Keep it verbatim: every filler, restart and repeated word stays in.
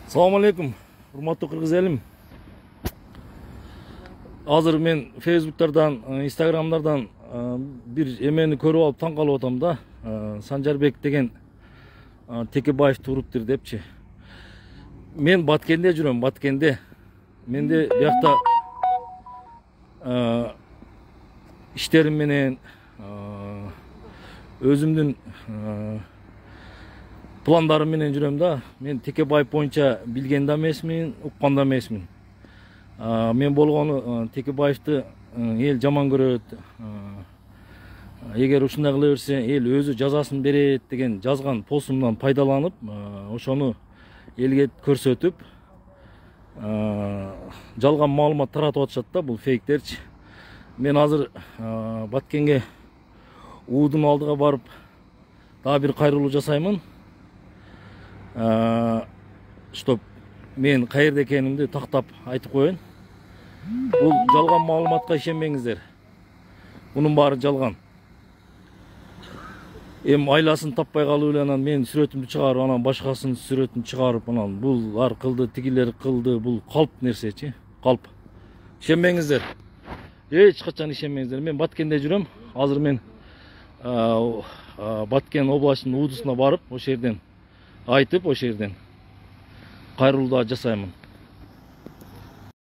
Assalamu alaikum, hurmatly Kırgız elim. Hazır men Facebook'lardan, Instagram'lardan bir emeni körüp alıp taң kalıp atam da. Sanjarbek деген Текебаев туруптур депчи. Men Batkende жүрөм, Batkende. Менде биякта иштерим менен өзүмдүн пландарым менен жүрөм да. Мен Текебаев боюнча билген да эмесмин, уккан да эмесмин. Мен болгону Текебаевди эл жаман көрөт. Эгер ушундай кыла берсе, эл өзү жазасын берет деген жазган постумдан пайдаланып, ошону элге көрсөтүп, жалган маалымат таратып атышат да, бул фейктерчи. Мен азыр Баткенге Уудун алдыга барып, дагы бир кайрылуу жасаймын. Чтоб мен каерде экенимди тактап айтып коеюн. Бул жалган маалыматка ишенбеңиздер. Бунун баары жалган. Эми айласын таппай калуу эле анан мен сүрөтүмдү чыгарып, анан башкасынын сүрөтүн чыгарып, анан булар кылды, тигилер кылды, бул калп нерсечи, калп. Ишенбеңиздер. Эч качан ишенбеңиздер. Мен Баткенде жүрөм. Азыр мен Баткен областынын Уудусуна барып, ошол жерден айтып, ошол жерден кайрылуу жасаймын.